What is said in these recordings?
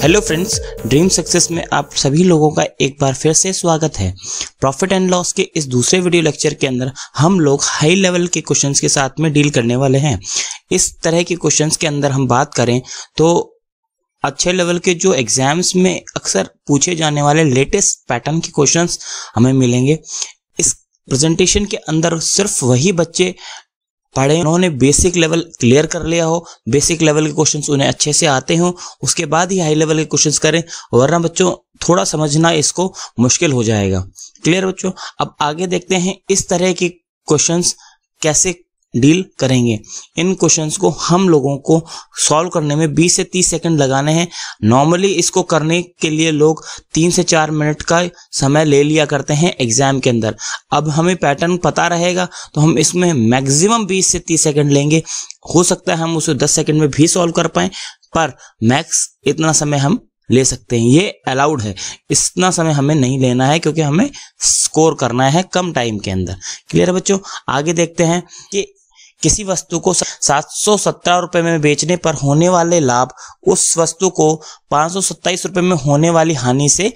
Hello friends, dream success में आप सभी लोगों का एक बार फिर से स्वागत है। प्रॉफिट एंड लॉस के इस दूसरे वीडियो लेक्चर के अंदर हम लोग हाई लेवल के क्वेश्चंस के साथ में डील करने वाले हैं। इस तरह के क्वेश्चंस के अंदर हम बात करें तो अच्छे लेवल के जो एग्जाम्स में अक्सर पूछे जाने वाले लेटेस्ट पैटर्न के क्वेश्चंस हमें मिलेंगे। इस प्रेजेंटेशन के अंदर सिर्फ वही बच्चे पढ़े उन्होंने बेसिक लेवल क्लियर कर लिया हो, बेसिक लेवल के क्वेश्चंस उन्हें अच्छे से आते हो, उसके बाद ही हाई लेवल के क्वेश्चंस करें, वरना बच्चों थोड़ा समझना इसको मुश्किल हो जाएगा। क्लियर बच्चों? अब आगे देखते हैं इस तरह के क्वेश्चंस कैसे डील करेंगे। इन क्वेश्चंस को हम लोगों को सॉल्व करने में 20 से 30 सेकंड लगाने हैं। नॉर्मली इसको करने के लिए लोग 3 से 4 मिनट का समय ले लिया करते हैं एग्जाम के अंदर। अब हमें पैटर्न पता रहेगा तो हम इसमें मैक्सिमम 20 से 30 सेकंड लेंगे। हो सकता है हम उसे 10 सेकंड में भी सॉल्व कर पाएं, पर मैक्स इतना समय हम ले सकते हैं। ये अलाउड है, इतना समय हमें नहीं लेना है क्योंकि हमें स्कोर करना है कम टाइम के अंदर। क्लियर है बच्चों? आगे देखते हैं कि किसी वस्तु को 717 रुपए में बेचने पर होने वाले लाभ उस वस्तु को 527 रुपए में होने वाली हानि से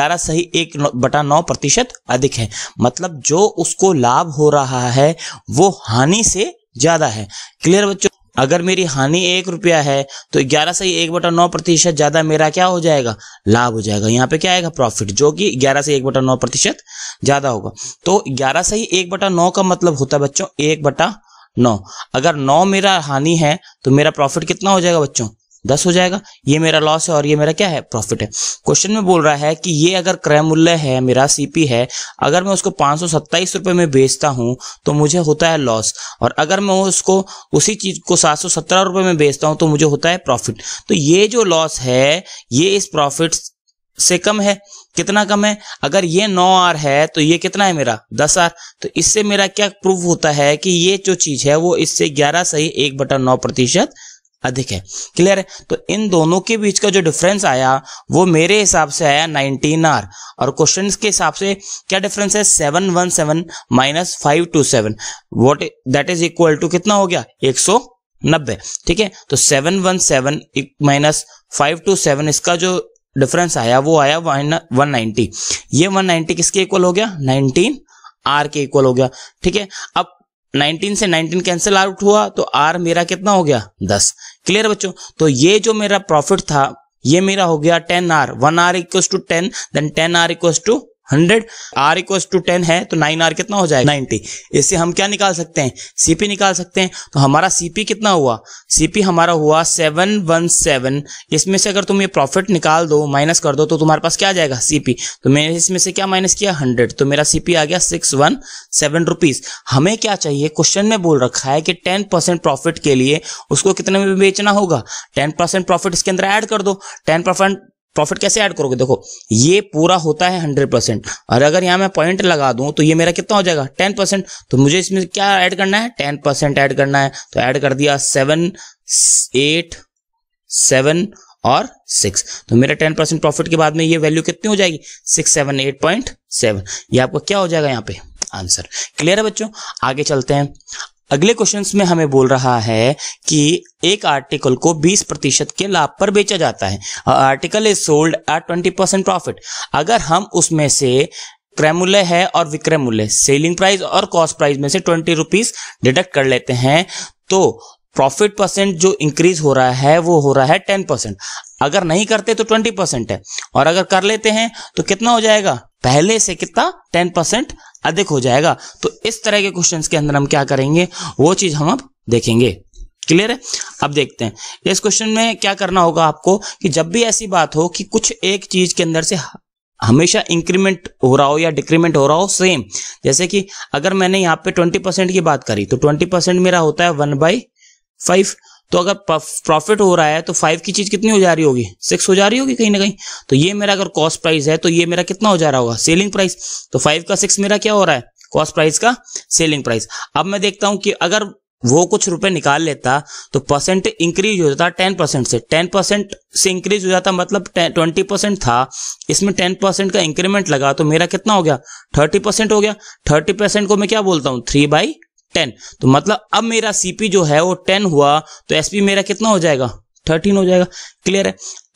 11.1/9% अधिक है। मतलब जो उसको लाभ हो रहा है वो हानि से ज्यादा है। क्लियर बच्चों? अगर मेरी हानि 1 रुपया है तो 11.1/9% ज्यादा मेरा क्या हो जाएगा? लाभ हो जाएगा। यहाँ पे क्या आएगा? प्रॉफिट, जो कि 11.1/9% ज्यादा होगा। तो 11.1/9 का मतलब होता है बच्चों 1/9। अगर 9 मेरा हानि है तो मेरा प्रॉफिट कितना हो जाएगा बच्चों? 10 हो जाएगा। ये मेरा लॉस है और ये मेरा क्या है? प्रॉफिट है। क्वेश्चन में बोल रहा है कि ये अगर क्रय मूल्य है, मेरा सीपी है, अगर मैं उसको 527 रुपए में बेचता हूं तो मुझे होता है लॉस, और अगर मैं उसको उसी चीज को 717 रुपए में बेचता हूं तो मुझे होता है प्रॉफिट। तो ये जो लॉस है ये इस प्रॉफिट से कम है। कितना कम है? अगर ये 9R है तो ये कितना है मेरा? 10R। तो इससे मेरा क्या प्रूफ होता है कि ये जो चीज है वो इससे 11.1/9% अधिक है। क्लियर है? तो इन दोनों के बीच का जो डिफरेंस आया वो मेरे हिसाब से आया 19R, और क्वेश्चन के हिसाब से क्या डिफरेंस है? 717 minus 527, what that is equal to कितना हो गया? 190। ठीक है, तो 717 माइनस 527 इसका जो डिफरेंस आया वो आया 190। ये 190 किसके इक्वल हो गया? 19R के इक्वल हो गया। ठीक है, अब 19 से 19 कैंसिल आउट हुआ तो R मेरा कितना हो गया? 10। क्लियर बच्चों? तो ये जो मेरा प्रॉफिट था ये मेरा हो गया 10R। 1R equals to 10, then 10R equals to 100। R equals to 10 है तो 9R कितना हो जाएगा? 90। इससे हम क्या निकाल सकते हैं? सीपी निकाल सकते हैं। तो हमारा सीपी कितना हुआ? सीपी हमारा हुआ 717। इसमें से अगर तुम ये प्रॉफिट निकाल दो, माइनस कर दो, तो तुम्हारे पास क्या आ जाएगा? सीपी। तो मैंने इसमें से क्या माइनस किया? 100, तो मेरा सीपी आ गया 617 रुपीज। हमें क्या चाहिए? क्वेश्चन में बोल रखा है कि 10% प्रॉफिट के लिए उसको कितने में बेचना होगा? 10% प्रॉफिट इसके अंदर ऐड कर दो। 10% प्रॉफिट कैसे ऐड करोगे? देखो, ये पूरा होता है 100%, और अगर यहां मैं पॉइंट लगा दूं तो ये मेरा कितना हो जाएगा? 10%। तो मुझे इसमें क्या ऐड करना है? 10% ऐड करना है। तो ऐड कर दिया 7, 8, 7 और 6। तो मेरा 10% प्रॉफिट के बाद में ये वैल्यू कितनी हो जाएगी? 678.7। ये आपको क्या हो जाएगा यहाँ पे? आंसर। क्लियर है बच्चों? आगे चलते हैं। अगले क्वेश्चंस में हमें बोल रहा है कि एक आर्टिकल को 20% के लाभ पर बेचा जाता है। Article is sold at 20% profit. अगर हम उसमें से क्रय मूल्य है और विक्रय मूल्य, सेलिंग प्राइस और कॉस्ट प्राइस में से 20 रुपीज डिडक्ट कर लेते हैं तो प्रॉफिट परसेंट जो इंक्रीज हो रहा है वो हो रहा है 10%। अगर नहीं करते तो 20% है, और अगर कर लेते हैं तो कितना हो जाएगा? पहले से कितना? 10% अधिक हो जाएगा। तो इस तरह के क्वेश्चंस के अंदर हम क्या करेंगे वो चीज हम अब देखेंगे। क्लियर है? अब देखते हैं इस क्वेश्चन में क्या करना होगा आपको कि जब भी ऐसी बात हो कि कुछ एक चीज के अंदर से हमेशा इंक्रीमेंट हो रहा हो या डिक्रीमेंट हो रहा हो सेम, जैसे कि अगर मैंने यहाँ पे 20% की बात करी तो 20% मेरा होता है 1/5। तो अगर प्रॉफिट हो रहा है तो 5 की चीज कितनी हो जा रही होगी? 6 हो जा रही होगी कहीं ना कहीं। तो ये मेरा अगर कॉस्ट प्राइस है तो ये मेरा कितना हो जा रहा होगा? Selling price. तो 5 का 6 मेरा क्या हो रहा है? कॉस्ट प्राइस का सेलिंग प्राइस। अब मैं देखता हूं कि अगर वो कुछ रुपए निकाल लेता तो परसेंट इंक्रीज हो जाता 10% से। 10% से इंक्रीज हो जाता मतलब 20% था, इसमें 10% का इंक्रीमेंट लगा तो मेरा कितना हो गया? 30% हो गया। 30% को मैं क्या बोलता हूं? 3/10। तो मतलब अब मेरा सीपी जो है वो 10 हुआ तो एसपी मेरा कितना हो जाएगा? 13 हो जाएगा। क्लियर है?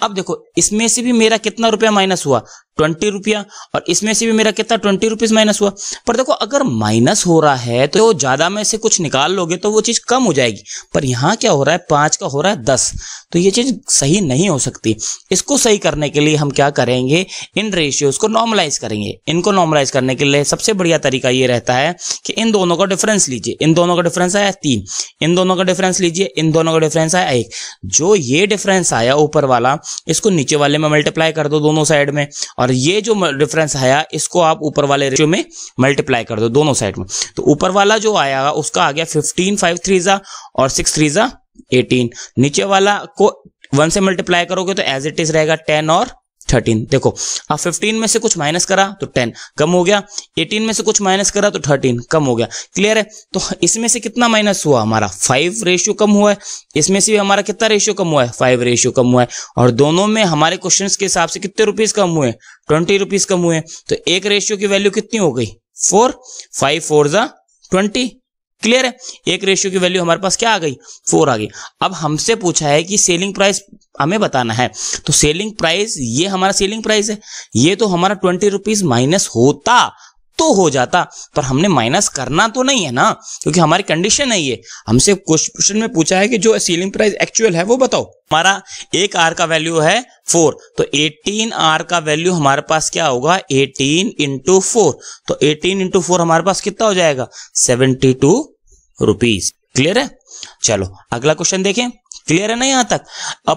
अब देखो इसमें से भी मेरा कितना रुपया माइनस हुआ, 20 रुपया, और इसमें से भी मेरा कितना 20 रुपीज माइनस हुआ। पर देखो अगर माइनस हो रहा है तो ज्यादा में से कुछ निकाल लोगे तो वो चीज कम हो जाएगी, पर यहाँ क्या हो रहा है 5 का हो रहा है 10, तो ये चीज सही नहीं हो सकती। इसको सही करने के लिए हम क्या करेंगे, इन रेशियोज को नॉर्मलाइज करेंगे। इनको नॉर्मलाइज करने के लिए सबसे बढ़िया तरीका ये रहता है कि इन दोनों का डिफरेंस लीजिए। इन दोनों का डिफरेंस आया 3, इन दोनों का डिफरेंस लीजिए, इन दोनों का डिफरेंस आया 1। जो ये डिफरेंस आया ऊपर वाला, इसको नीचे वाले में मल्टीप्लाई कर दो दोनों साइड में, और ये जो डिफरेंस आया इसको आप ऊपर वाले रेशियो में मल्टीप्लाई कर दो दोनों साइड में। तो ऊपर वाला जो आया उसका आ गया 15, 5 3 जा और 6 3 जा 18। नीचे वाला को 1 से मल्टीप्लाई करोगे तो एज इट इज रहेगा 10 और 13। देखो अब 15 में से कुछ माइनस करा तो 10 कम हो गया, 18 में से कुछ माइनस करा तो 13 कम हो गया। क्लियर है? तो इसमें से कितना माइनस हुआ, हमारा 5 रेशियो कम हुआ है। इसमें से भी हमारा कितना रेशियो कम हुआ है, 5 रेशियो कम हुआ है। और दोनों में हमारे क्वेश्चंस के हिसाब से कितने रुपीज कम हुए, 20 रुपीज कम हुए। तो एक रेशियो की वैल्यू कितनी हो गई, 4, 5 4 जा 20। क्लियर है? एक रेशियो की वैल्यू हमारे पास क्या आ गई, 4 आ गई। अब हमसे पूछा है कि सेलिंग प्राइस हमें बताना है, तो सेलिंग प्राइस, ये हमारा सेलिंग प्राइस है, ये तो हमारा 20 रुपीज माइनस होता तो हो जाता, पर हमने माइनस करना तो नहीं है ना, क्योंकि हमारी कंडीशन है ये। हमसे क्वेश्चन में पूछा है कि जो सेलिंग प्राइस एक्चुअल है वो बताओ। हमारा एक आर का वैल्यू है 4, तो 18 आर का वैल्यू हमारे पास क्या होगा, 18 इंटू 4। तो 18 इंटू 4 हमारे पास कितना हो जाएगा, 72 रुपीज। क्लियर है? चलो अगला क्वेश्चन देखें। क्लियर है ना यहां तक? A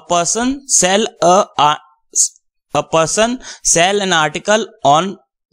person sell an article on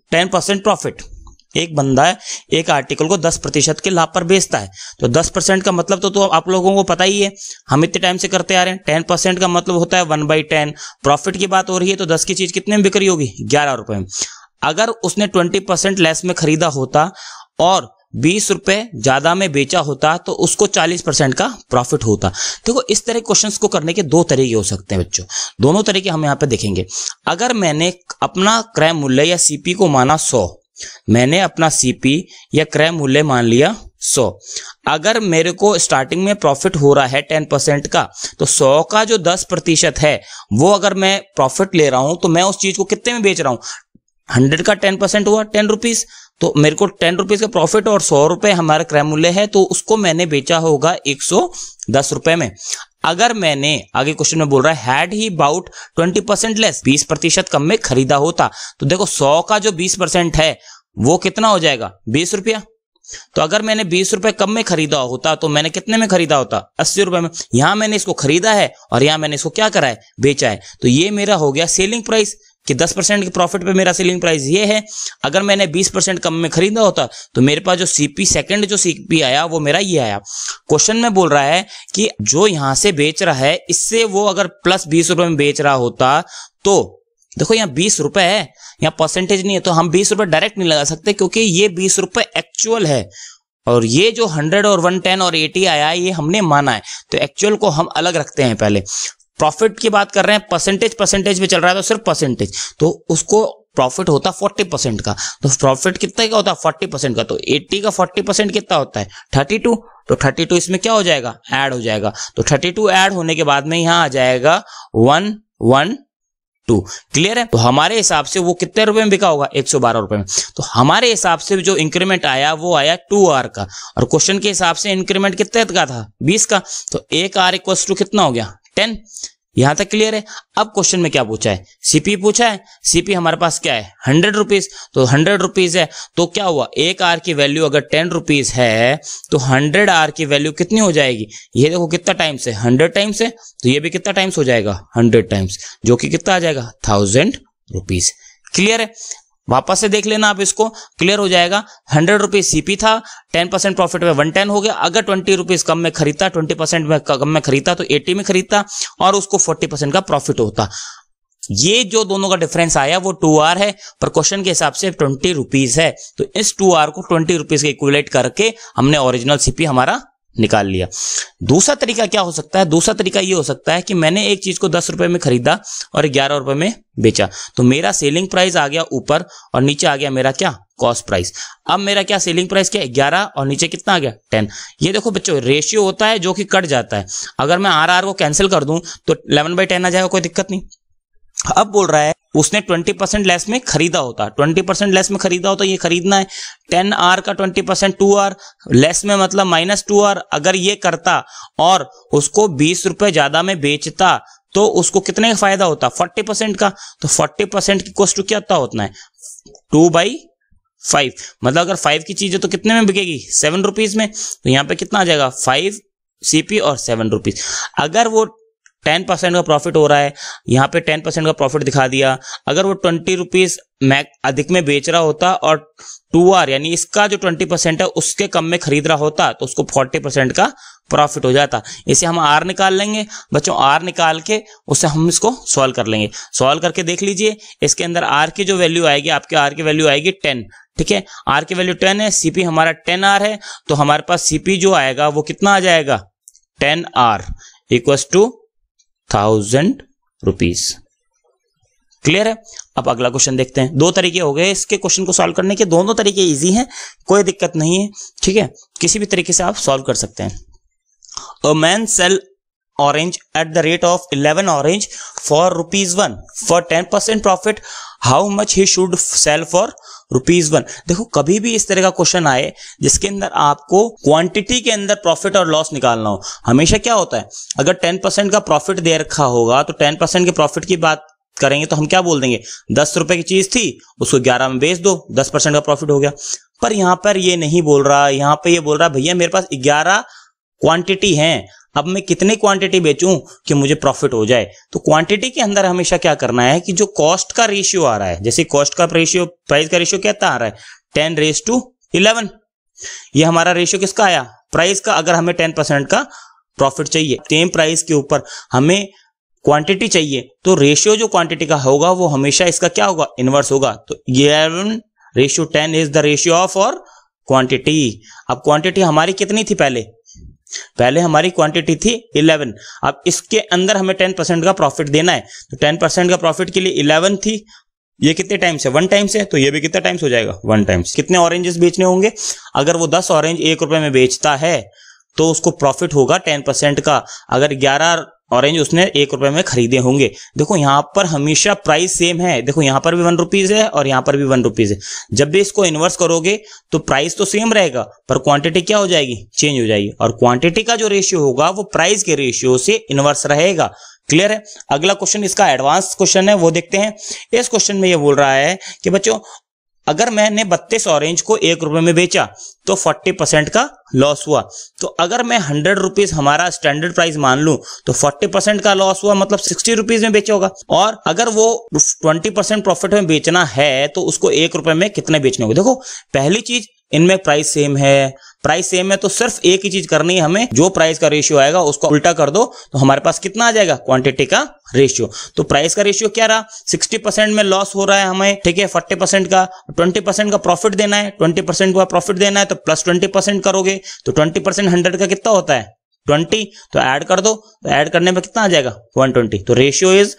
10% profit. एक बंदा है एक आर्टिकल को 10% के लाभ पर बेचता है। तो 10% का मतलब तो आप लोगों को पता ही है, हम इतने टाइम से करते आ रहे हैं। 10% का मतलब होता है 1/10। प्रॉफिट की बात हो रही है तो 10 की चीज कितने में बिक्री होगी, 11 रुपए में। अगर उसने 20% लेस में खरीदा होता और 20 रुपए ज्यादा में बेचा होता तो उसको 40% का प्रॉफिट होता। देखो इस तरह क्वेश्चंस को करने के 2 तरीके हो सकते हैं बच्चों, दोनों तरीके हम यहाँ पे देखेंगे। अगर मैंने अपना क्रय मूल्य या सीपी को माना 100, मैंने अपना सीपी या क्रय मूल्य मान लिया 100, अगर मेरे को स्टार्टिंग में प्रॉफिट हो रहा है 10% का, तो 100 का जो 10% है वो अगर मैं प्रॉफिट ले रहा हूं तो मैं उस चीज को कितने में बेच रहा हूं, 100 का 10% हुआ 10 रुपीज, तो मेरे को 10 रुपीज का प्रॉफिट और 100 रुपए हमारा क्रय मूल्य है, तो उसको मैंने बेचा होगा 110 रुपए में। अगर मैंने आगे क्वेश्चन में बोल रहा है हैड ही बाउट 20% लेस, 20% कम में खरीदा होता, तो देखो 100 का जो 20% है वो कितना हो जाएगा, 20 रुपया। तो अगर मैंने 20 रुपए कम में खरीदा होता तो मैंने कितने में खरीदा होता, 80 रुपए में। यहां मैंने इसको खरीदा है और यहां मैंने इसको क्या करा है, बेचा है। तो ये मेरा हो गया सेलिंग प्राइस कि 10% के प्रॉफिट पे मेरा सेलिंग प्राइस ये है। अगर मैंने 20% कम में खरीदा होता तो मेरे पास जो सीपी सेकंड जो सीपी आया वो मेरा ये आया। क्वेश्चन में बोल रहा है कि जो यहां से बेच रहा है इससे वो अगर प्लस 20 रुपए में बेच रहा होता, तो देखो यहाँ 20 रुपए है, यहाँ परसेंटेज नहीं है, तो हम 20 रुपए डायरेक्ट नहीं लगा सकते क्योंकि ये 20 रुपए एक्चुअल है और ये जो 100 और 110 और 80 आया ये हमने माना है। तो एक्चुअल को हम अलग रखते हैं। पहले प्रॉफिट की बात कर रहे हैं, परसेंटेज में चल रहा है तो सिर्फ परसेंटेज, तो उसको प्रॉफिट होता 40% का। तो प्रॉफिट कितना का होता है, 40% का। तो 80 का 40% कितना होता है, 32। तो 32 इसमें क्या हो जाएगा, ऐड हो जाएगा। तो 32 ऐड होने के बाद में यहां आ जाएगा 112। क्लियर है? तो हमारे हिसाब से वो कितने रुपए में बिका होगा, 112 रुपए में। तो हमारे हिसाब से जो इंक्रीमेंट आया वो आया 2R का, और क्वेश्चन के हिसाब से इंक्रीमेंट कितने का था, 20 का। तो 1R इक्वल्स टू कितना हो गया, 10। यहां तक क्लियर है? अब क्वेश्चन में क्या पूछा है, सीपी पूछा है। सीपी हमारे पास क्या है, 100 रुपीज। तो 100 रुपीज है तो क्या हुआ, 1R की वैल्यू अगर 10 रुपीज है तो 100R की वैल्यू कितनी हो जाएगी, ये देखो कितना टाइम्स है, 100 टाइम्स है। तो ये भी कितना टाइम्स हो जाएगा, 100 टाइम्स, जो कि कितना आ जाएगा, 1000 रुपीज। क्लियर है? वापस से देख लेना आप इसको, क्लियर हो जाएगा। 100 रुपीज सीपी था, 10% प्रॉफिट में 110 हो गया। अगर 20 रुपीज कम में खरीदता, 20% में कम में खरीदता तो 80 में खरीदता और उसको 40% का प्रॉफिट होता। ये जो दोनों का डिफरेंस आया वो 2R है, पर क्वेश्चन के हिसाब से 20 रुपीज है। तो इस 2R को 20 रुपीज के इक्विवेलेंट करके हमने ओरिजिनल सीपी हमारा निकाल लिया। दूसरा तरीका क्या हो सकता है, दूसरा तरीका ये हो सकता है कि मैंने एक चीज को 10 रुपए में खरीदा और 11 रुपए में बेचा, तो मेरा सेलिंग प्राइस आ गया ऊपर और नीचे आ गया मेरा क्या, कॉस्ट प्राइस। अब मेरा क्या सेलिंग प्राइस क्या है, 11 और नीचे कितना आ गया, 10। ये देखो बच्चों रेशियो होता है जो कि कट जाता है। अगर मैं RR को कैंसिल कर दूं तो 11/10 आ जाएगा, कोई दिक्कत नहीं। अब बोल रहा है उसने 20% लेस में खरीदा होता, 20% लेस में खरीदा होता, ये खरीदना है 10R का 20% 2R लेस में मतलब -2R। अगर ये करता और उसको 20 रुपए ज्यादा में बेचता तो उसको कितने का फायदा होता, 40% का। तो 40% की कॉस्ट क्या होता है 2/5, मतलब अगर 5 की चीज है तो कितने में बिकेगी 7 रुपीज में। तो यहाँ पे कितना आ जाएगा 5 CP और 7 रुपीज। अगर वो 10% का प्रॉफिट हो रहा है, यहाँ पे 10% का प्रॉफिट दिखा दिया। अगर वो 20 रुपीज अधिक में बेच रहा होता और 2R यानी इसका जो 20% है उसके कम में खरीद रहा होता तो उसको 40% का प्रॉफिट हो जाता। इसे हम R निकाल लेंगे बच्चों, R निकाल के उससे हम इसको सॉल्व कर लेंगे। सॉल्व करके देख लीजिए, इसके अंदर R की जो वैल्यू आएगी, आपके R की वैल्यू आएगी 10, ठीक है। R की वैल्यू 10 है, CP हमारा 10R है, तो हमारे पास CP जो आएगा वो कितना आ जाएगा 10R equals to 1000 rupees. Clear है। अब अगला क्वेश्चन देखते हैं। दो तरीके हो गए इसके क्वेश्चन को सॉल्व करने के, दोनों तरीके इजी हैं, कोई दिक्कत नहीं है, ठीक है, किसी भी तरीके से आप सॉल्व कर सकते हैं। A man sell orange at the rate of 11 orange for ₹1 for 10% profit, how much he should sell for ₹1। देखो कभी भी इस तरह का क्वेश्चन आए जिसके अंदर आपको क्वांटिटी के अंदर प्रॉफिट और लॉस निकालना हो, हमेशा क्या होता है अगर 10% का प्रॉफिट दे रखा होगा तो 10% के प्रॉफिट की बात करेंगे तो हम क्या बोल देंगे 10 रुपए की चीज थी उसको 11 में बेच दो, 10% का प्रॉफिट हो गया। पर यहां पर ये नहीं बोल रहा, यहां पे ये बोल रहा भैया मेरे पास 11 क्वांटिटी है, अब मैं कितनी क्वांटिटी बेचूं कि मुझे प्रॉफिट हो जाए। तो क्वांटिटी के अंदर हमेशा क्या करना है कि जो कॉस्ट का रेशियो आ रहा है, जैसे कॉस्ट का रेशियो प्राइस का रेशियो क्या आ रहा है 10:11, ये हमारा रेशियो किसका आया प्राइस का। अगर हमें 10% का प्रॉफिट चाहिए, सेम प्राइस के ऊपर हमें क्वांटिटी चाहिए, तो रेशियो जो क्वांटिटी का होगा वो हमेशा इसका क्या होगा इनवर्स होगा। तो 11:10 इज द रेशियो ऑफ और क्वांटिटी। अब क्वांटिटी हमारी कितनी थी पहले हमारी क्वांटिटी थी 11, अब इसके अंदर हमें 10% का प्रॉफिट देना है, तो 10% का प्रॉफिट के लिए 11 थी, ये कितने टाइम से 1 टाइम से, तो ये भी कितना टाइम्स हो जाएगा 1 टाइम्स। कितने ऑरेंजेस बेचने होंगे, अगर वो 10 ऑरेंज 1 रुपए में बेचता है तो उसको प्रॉफिट होगा 10% का। अगर 11 ऑरेंज उसने 1 रुपए में खरीदे होंगे। देखो यहां पर हमेशा प्राइस सेम है, देखो यहां पर भी 1 रुपीज है और यहां पर भी 1 रुपीज है। जब भी इसको इन्वर्स करोगे तो प्राइस तो सेम रहेगा पर क्वांटिटी क्या हो जाएगी चेंज हो जाएगी, और क्वांटिटी का जो रेशियो होगा वो प्राइस के रेशियो से इन्वर्स रहेगा। क्लियर है। अगला क्वेश्चन इसका एडवांस क्वेश्चन है, वो देखते हैं। इस क्वेश्चन में ये बोल रहा है कि बच्चों अगर मैंने 32 ऑरेंज को 1 रुपए में बेचा तो 40% का लॉस हुआ। तो अगर मैं 100 रुपीज हमारा स्टैंडर्ड प्राइस मान लूं तो 40% का लॉस हुआ, मतलब 60 रुपीज में बेचा होगा। और अगर वो 20% प्रॉफिट में बेचना है तो उसको 1 रुपए में कितने बेचने होंगे। देखो पहली चीज इनमें प्राइस सेम है, प्राइस सेम है तो सिर्फ एक ही चीज करनी है हमें, जो प्राइस का रेशियो आएगा उसको उल्टा कर दो तो हमारे पास कितना आ जाएगा क्वांटिटी का रेशियो। तो प्राइस का रेशियो क्या रहा 60% में लॉस हो रहा है हमें, ठीक है, 40% का 20% का प्रॉफिट देना है, 20% का प्रॉफिट देना है तो प्लस 20% करोगे तो 20% 100 का कितना होता है 20, तो ऐड कर दो, तो ऐड करने में कितना आ जाएगा 120। तो रेशियो इज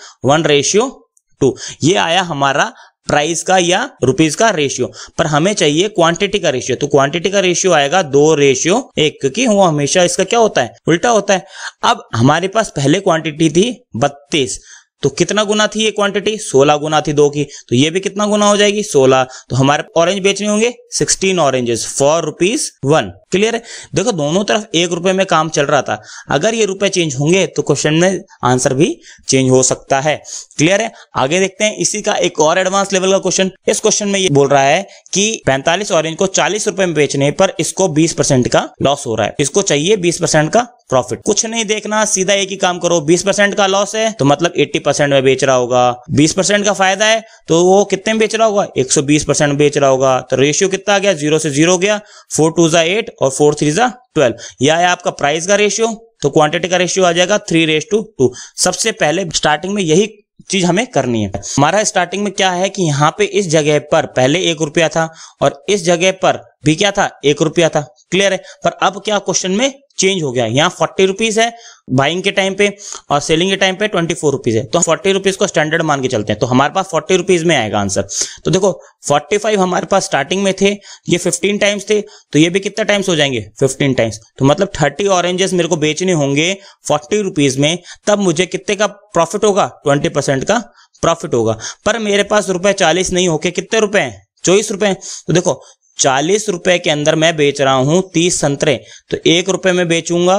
1:2। ये आया हमारा प्राइस का या रुपीस का रेशियो, पर हमें चाहिए क्वांटिटी का रेशियो। तो क्वांटिटी का रेशियो आएगा 2:1, क्योंकि वो हमेशा इसका क्या होता है उल्टा होता है। अब हमारे पास पहले क्वांटिटी थी 32, तो कितना गुना थी ये क्वांटिटी 16 गुना थी 2 की, तो ये भी कितना गुना हो जाएगी 16। तो हमारे ऑरेंज बेचने होंगे 16 ऑरेंजेस फॉर ₹1। क्लियर है। देखो दोनों तरफ 1 रुपए में काम चल रहा था, अगर ये रुपए चेंज होंगे तो क्वेश्चन में आंसर भी चेंज हो सकता है। क्लियर है। आगे देखते हैं इसी का एक और एडवांस लेवल का क्वेश्चन। इस क्वेश्चन में ये बोल रहा है कि 45 ऑरेंज को 40 रुपए में बेचने पर इसको 20% का लॉस हो रहा है, इसको चाहिए 20% का प्रॉफिट। कुछ नहीं देखना, सीधा एक ही काम करो, 20% का लॉस है तो मतलब 80% में बेच रहा होगा, 20% का फायदा है तो वो कितने में बेच रहा होगा 120% में बेच रहा होगा। तो रेशियो कितना आ गया 0 से 0 गया, 4 2 8 और 4 3 12। यह है आपका प्राइस का रेशियो, तो क्वांटिटी का रेशियो आ जाएगा 3:2। सबसे पहले स्टार्टिंग में यही चीज हमें करनी है। हमारा स्टार्टिंग में क्या है कि यहाँ पे इस जगह पर पहले 1 रुपया था और इस जगह पर भी क्या था 1 रुपया था। क्लियर है। पर अब क्या क्वेश्चन में चेंज हो गया, यहाँ 40 रुपीज है बाइंग के टाइम पे और सेलिंग के टाइम पे 24 रुपीज है, तो 40 रुपीज को स्टैंडर्ड मान के चलते हैं, तो हमारे पास 40 रुपीज में आएगा आंसर। तो देखो 45 हमारे पास स्टार्टिंग में थे, ये 15 टाइम्स थे, तो ये भी कितना टाइम्स हो जाएंगे 15 टाइम्स। तो मतलब 30 ऑरेंजेस मेरे को बेचने होंगे 40 रुपीज में, तब मुझे कितने का प्रॉफिट होगा 20% का प्रॉफिट होगा। पर मेरे पास रुपए 40 नहीं होके कितने रुपए हैं, 24 रुपए। तो देखो 40 रुपए के अंदर मैं बेच रहा हूं 30 संतरे, तो 1 रुपए में बेचूंगा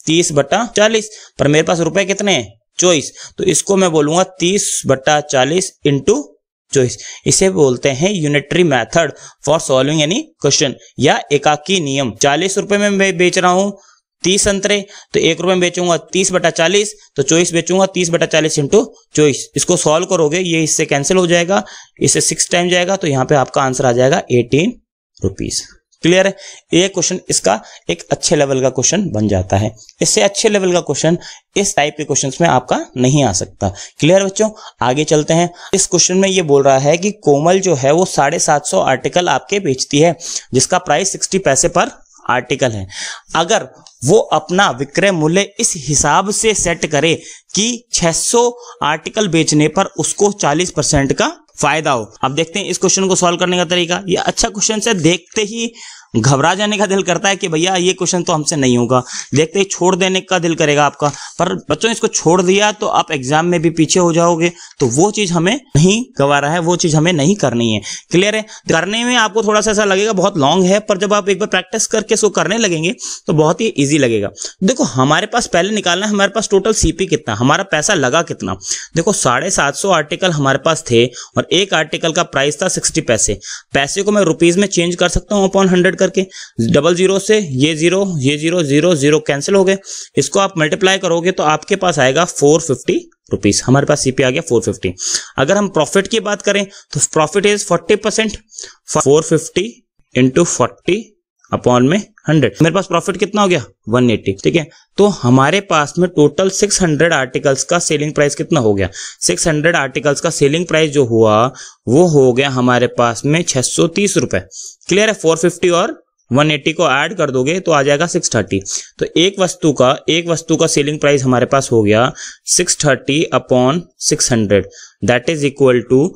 30/40, पर मेरे पास रुपए कितने हैं, 24। तो इसको मैं बोलूंगा 30/40 इंटू 24। इसे बोलते हैं unitary method for solving any question, या एकाकी नियम। 40 रुपए में मैं बेच रहा हूं 30 संतरे, तो 1 रुपए में बेचूंगा 30/40, तो 24 बेचूंगा 30/40 इंटू 24। इसको सॉल्व करोगे, ये इससे कैंसिल हो जाएगा, इससे 6 टाइम जाएगा, तो यहाँ पे आपका आंसर आ जाएगा 18 रुपीज। क्लियर है? ये क्वेश्चन इसका एक अच्छे लेवल का क्वेश्चन बन जाता है। इससे अच्छे लेवल का क्वेश्चन इस टाइप के क्वेश्चंस में आपका नहीं आ सकता। क्लियर बच्चों? आगे चलते हैं। इस क्वेश्चन में ये बोल रहा है कि कोमल जो है वो 750 आर्टिकल आपके बेचती है, जिसका प्राइस 60 पैसे पर आर्टिकल है। अगर वो अपना विक्रय मूल्य इस हिसाब से सेट करे कि 600 आर्टिकल बेचने पर उसको 40% का फायदा हो। अब देखते हैं इस क्वेश्चन को सॉल्व करने का तरीका। ये अच्छा क्वेश्चन से देखते ही घबरा जाने का दिल करता है कि भैया ये क्वेश्चन तो हमसे नहीं होगा, देखते ही छोड़ देने का दिल करेगा आपका। पर बच्चों इसको छोड़ दिया तो आप एग्जाम में भी पीछे हो जाओगे, तो वो चीज हमें नहीं गवारा है, वो चीज हमें नहीं करनी है। क्लियर है? करने में आपको थोड़ा सा ऐसा लगेगा बहुत लॉन्ग है, पर जब आप एक बार प्रैक्टिस करके इसको करने लगेंगे तो बहुत ही ईजी लगेगा। देखो हमारे पास पहले निकालना है हमारे पास टोटल सीपी कितना, हमारा पैसा लगा कितना। देखो 750 आर्टिकल हमारे पास थे और एक आर्टिकल का प्राइस था 60 पैसे। पैसे को मैं रुपीज में चेंज कर सकता हूं अपॉन 100 करके। 00 से ये 0 0 0 कैंसिल हो गए। इसको आप मल्टीप्लाई करोगे तो आपके पास आएगा 450 रुपीज। हमारे पास सीपी आ गया 450। अगर हम प्रॉफिट की बात करें तो प्रॉफिट इज 40%, 450 इंटू 40 अपॉन में 100। मेरे पास प्रॉफिट कितना हो गया, 180। ठीक है, तो हमारे पास में टोटल 600 आर्टिकल्स का सेलिंग प्राइस कितना हो गया, 600 आर्टिकल्स का सेलिंग प्राइस जो हुआ वो हो गया हमारे पास में 630 रुपए। क्लियर है? 450 और 180 को ऐड कर दोगे तो आ जाएगा 630। तो एक वस्तु का सेलिंग प्राइस हमारे पास हो गया 630 upon 600, that is equal to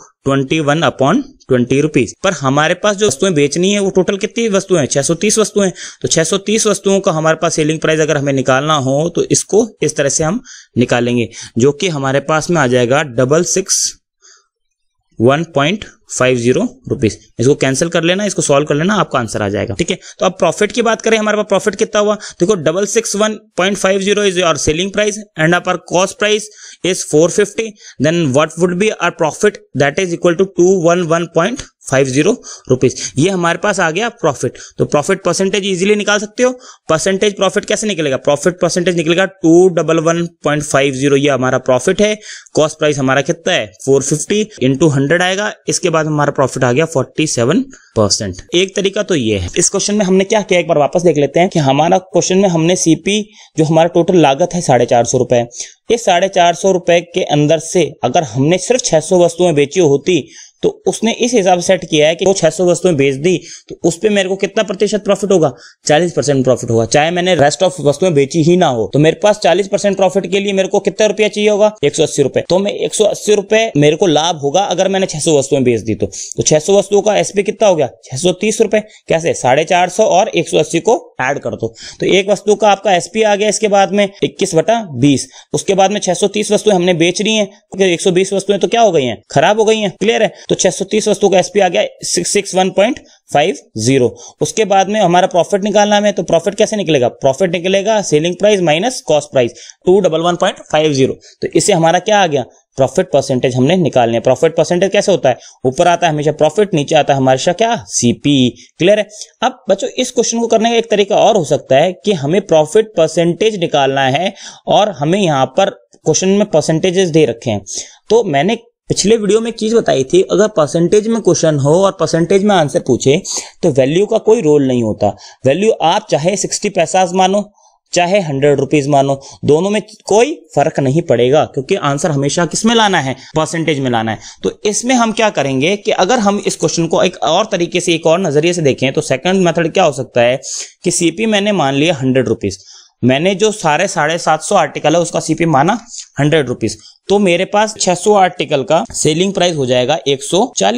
21/20 rupees. पर हमारे पास जो वस्तुएं बेचनी है वो टोटल कितनी वस्तुएं, 630 वस्तुएं। तो 630 वस्तुओं का हमारे पास सेलिंग प्राइस अगर हमें निकालना हो तो इसको इस तरह से हम निकालेंगे, जो कि हमारे पास में आ जाएगा 661.50 रुपीज। इसको कैंसिल कर लेना, इसको सॉल्व कर लेना, आपका आंसर आ जाएगा। ठीक है, तो अब प्रॉफिट की बात करें, हमारे पास प्रॉफिट कितना हुआ, देखो 661.50 is your selling price and our cost price is 450, then what would be our profit, that is equal to 211.50 rupees. ये हमारे पास आ गया प्रॉफिट। तो प्रॉफिट परसेंटेज इजीली निकाल सकते हो। परसेंटेज प्रॉफिट कैसे निकलेगा, प्रॉफिट परसेंटेज निकलेगा 211.50, ये हमारा प्रॉफिट है। कॉस्ट प्राइस हमारा कितना है 450 इंटू 100 आएगा, इसके बाद हमारा प्रॉफिट आ गया 47%। एक तरीका तो ये है। इस क्वेश्चन में हमने क्या किया, एक बार वापस देख लेते हैं कि हमारा क्वेश्चन में हमने सीपी जो हमारा टोटल लागत है 450 रुपए, इस 450 रुपए के अंदर से अगर हमने सिर्फ 600 वस्तुएं बेची होती तो उसने इस हिसाब से सेट किया है कि वो 600 वस्तुएं बेच दी तो उस पे मेरे को कितना प्रतिशत प्रॉफिट होगा, 40% प्रॉफिट होगा। चाहे मैंने रेस्ट ऑफ वस्तुएं बेची ही ना हो तो मेरे पास 40% प्रॉफिट के लिए मेरे को कितना रुपया चाहिए होगा, 180 रुपए। तो मैं 180 रुपए मेरे को लाभ होगा अगर मैंने 600 वस्तुएं बेच दी। तो 600 वस्तुओं का एसपी कितना हो गया, 630 रुपए। कैसे, 450 और 180 को ऐड कर दो तो एक वस्तु का आपका एसपी आ गया। इसके बाद में 21/20, उसके बाद में 630 वस्तुएं हमने बेच रही हैं, 120 वस्तुएं तो क्या हो गई हैं, खराब हो गई हैं। क्लियर है? तो 630 वस्तु का एसपी आ गया 661.50। उसके बाद में हमारा प्रॉफिट निकालना है, तो प्रॉफिट कैसे निकलेगा, प्रॉफिट निकलेगा selling price minus cost price 211.50। तो इससे हमारा क्या आ गया, प्रॉफिट परसेंटेज हमने निकालने हैं। प्रॉफिट परसेंटेज कैसे होता है, ऊपर आता है हमेशा प्रॉफिट, नीचे आता है हमारे क्या, सीपी। क्लियर है? अब बच्चों इस क्वेश्चन को करने का एक तरीका और हो सकता है कि हमें प्रॉफिट परसेंटेज निकालना है और हमें यहां पर क्वेश्चन में परसेंटेजेस दे रखे हैं। तो मैंने पिछले वीडियो में एक चीज बताई थी, अगर परसेंटेज में क्वेश्चन हो और परसेंटेज में आंसर पूछे तो वैल्यू का कोई रोल नहीं होता। वैल्यू आप चाहे 60 पैसा मानो चाहे 100 रुपीज मानो, दोनों में कोई फर्क नहीं पड़ेगा, क्योंकि आंसर हमेशा किसमें लाना है, परसेंटेज में लाना है। तो इसमें हम क्या करेंगे कि अगर हम इस क्वेश्चन को एक और तरीके से, एक और नजरिए से देखें तो सेकंड मेथड क्या हो सकता है कि सीपी मैंने मान लिया 100 रुपीज, मैंने जो सारे 750 आर्टिकल है उसका सीपी माना 100 रुपीज, तो मेरे पास 600 आर्टिकल का सेलिंग प्राइस हो जाएगा 140,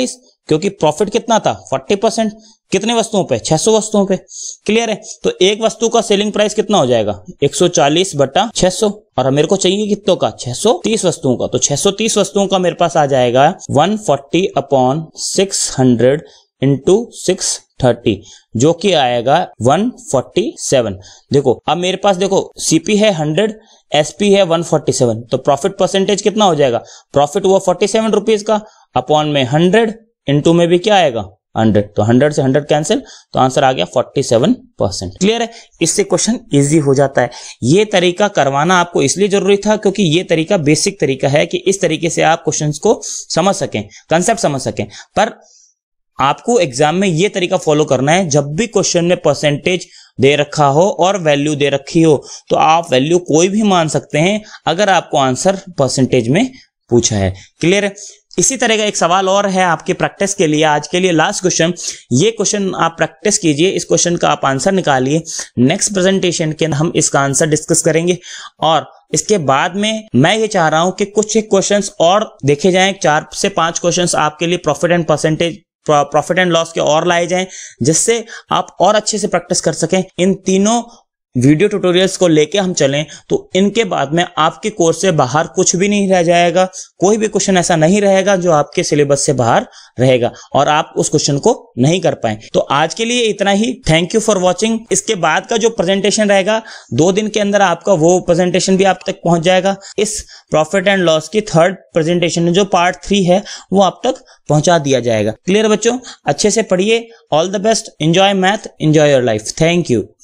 क्योंकि प्रॉफिट कितना था 40%, कितने वस्तुओं पे 600 वस्तुओं पे। क्लियर है। तो एक वस्तु का सेलिंग प्राइस कितना हो जाएगा 140 बटा 600, और मेरे को चाहिए कितनों का 630 वस्तुओं का। तो 630 वस्तुओं का मेरे पास आ जाएगा 140 अपॉन 600 इंटू 630, जो कि आएगा 147। देखो अब मेरे पास देखो सीपी है 100, एसपी है 147, तो प्रॉफिट परसेंटेज कितना हो जाएगा, प्रॉफिट हुआ 47 रुपीज का, अपॉन में 100, इंटू में भी क्या आएगा 100, तो 100 से 100 कैंसिल, तो आंसर आ गया 47%। क्लियर है। इससे क्वेश्चन इजी हो जाता है। ये तरीका करवाना आपको इसलिए जरूरी था क्योंकि ये तरीका बेसिक तरीका है कि इस तरीके से आप क्वेश्चंस को समझ सकें, कंसेप्ट समझ सकें। पर आपको एग्जाम में ये तरीका फॉलो करना है, जब भी क्वेश्चन में परसेंटेज दे रखा हो और वैल्यू दे रखी हो तो आप वैल्यू कोई भी मान सकते हैं अगर आपको आंसर परसेंटेज में पूछा है। क्लियर है। इसी तरह का एक सवाल और है आपके प्रैक्टिस के लिए, आज के लिए लास्ट क्वेश्चन। ये क्वेश्चन आप प्रैक्टिस कीजिए, इस क्वेश्चन का आप आंसर निकालिए। नेक्स्ट प्रेजेंटेशन के हम इसका आंसर डिस्कस करेंगे, और इसके बाद में मैं ये चाह रहा हूं कि कुछ एक क्वेश्चंस और देखे जाएं, 4 से 5 क्वेश्चंस आपके लिए प्रॉफिट एंड लॉस के और लाए जाएं, जिससे आप और अच्छे से प्रैक्टिस कर सकें। इन तीनों वीडियो ट्यूटोरियल्स को लेके हम चलें तो इनके बाद में आपके कोर्स से बाहर कुछ भी नहीं रह जाएगा, कोई भी क्वेश्चन ऐसा नहीं रहेगा जो आपके सिलेबस से बाहर रहेगा और आप उस क्वेश्चन को नहीं कर पाए। तो आज के लिए इतना ही। Thank you for watching. इसके बाद का जो प्रेजेंटेशन रहेगा 2 दिन के अंदर आपका वो प्रेजेंटेशन भी आप तक पहुंच जाएगा। इस प्रॉफिट एंड लॉस की 3rd प्रेजेंटेशन जो पार्ट 3 है वो आप तक पहुंचा दिया जाएगा। क्लियर बच्चों, अच्छे से पढ़िए। All the best. Enjoy math, enjoy your life. Thank you.